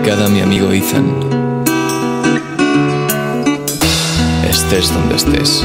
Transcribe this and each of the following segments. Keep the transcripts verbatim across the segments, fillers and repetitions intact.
dedicada a mi amigo Ethan. Estés donde estés.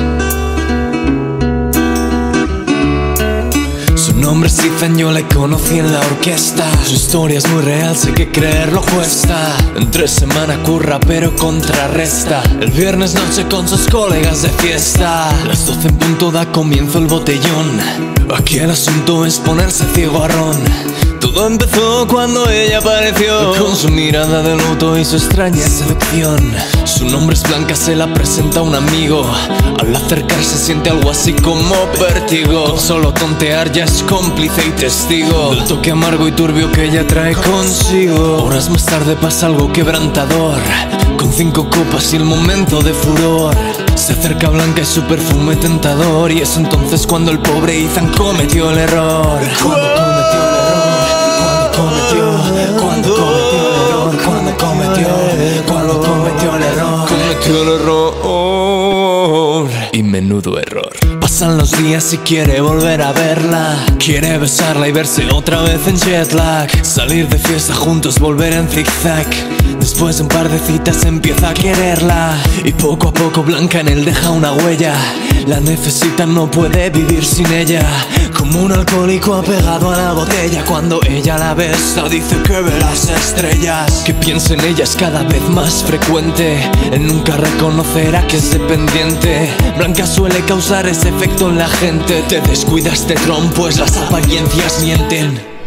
Su nombre es Ethan, yo le conocí en la orquesta. Su historia es muy real, sé que creerlo cuesta. Entre semana curra pero contrarresta. El viernes noche con sus colegas de fiesta. Las doce en punto da comienzo el botellón. Aquí el asunto es ponerse ciego a ron. Todo empezó cuando ella apareció, con su mirada de luto y su extraña seducción. Su nombre es Blanca, se la presenta un amigo. Al acercarse siente algo así como vértigo. Con solo tontear ya es cómplice y testigo del toque amargo y turbio que ella trae consigo. Horas más tarde pasa algo quebrantador. Con cinco copas y el momento de furor, se acerca Blanca y su perfume tentador. Y es entonces cuando el pobre Ethan cometió el error. Cuando cometió el error, cuando cometió el error, cuando cometió, cuando cometió el error, cometió el error. Y menudo error. Pasan los días y quiere volver a verla. Quiere besarla y verse otra vez en jet lag. Salir de fiesta juntos, volver en zigzag. Después de un par de citas empieza a quererla. Y poco a poco Blanca en él deja una huella. La necesita, no puede vivir sin ella. Como un alcohólico apegado a la botella. Cuando ella la besa dice que ve las estrellas. Que piensa en ella es cada vez más frecuente. Él nunca reconocerá que es dependiente. Blanca suele causar ese efecto en la gente. Te descuidas, te tron, pues las apariencias mienten.